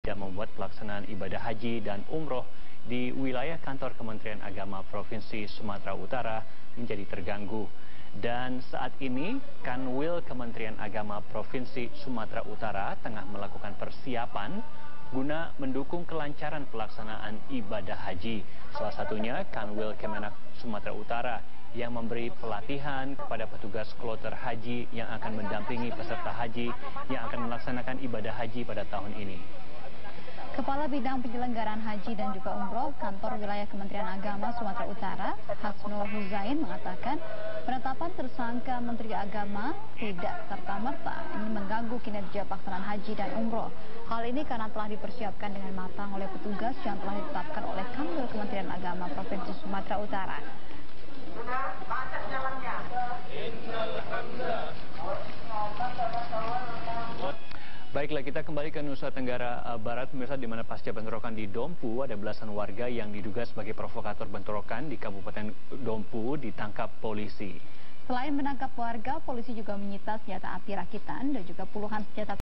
tidak membuat pelaksanaan ibadah haji dan umroh di wilayah kantor Kementerian Agama Provinsi Sumatera Utara menjadi terganggu. Dan saat ini, Kanwil Kementerian Agama Provinsi Sumatera Utara tengah melakukan persiapan guna mendukung kelancaran pelaksanaan ibadah haji. Salah satunya Kanwil Kemenak Sumatera Utara yang memberi pelatihan kepada petugas kloter haji yang akan mendampingi peserta haji yang akan melaksanakan ibadah haji pada tahun ini. Kepala Bidang Penyelenggaraan Haji dan juga Umroh Kantor Wilayah Kementerian Agama Sumatera Utara, Hasnul Huzain mengatakan penetapan tersangka Menteri Agama tidak serta-merta ini mengganggu kinerja pelaksanaan haji dan umroh. Hal ini karena telah dipersiapkan dengan matang oleh petugas yang telah ditetapkan oleh Kanwil Kementerian Agama Provinsi Sumatera Utara. Baiklah, kita kembali ke Nusa Tenggara Barat, pemirsa, di mana pasca bentrokan di Dompu, ada belasan warga yang diduga sebagai provokator bentrokan di Kabupaten Dompu ditangkap polisi. Selain menangkap warga, polisi juga menyita senjata api rakitan dan juga puluhan senjata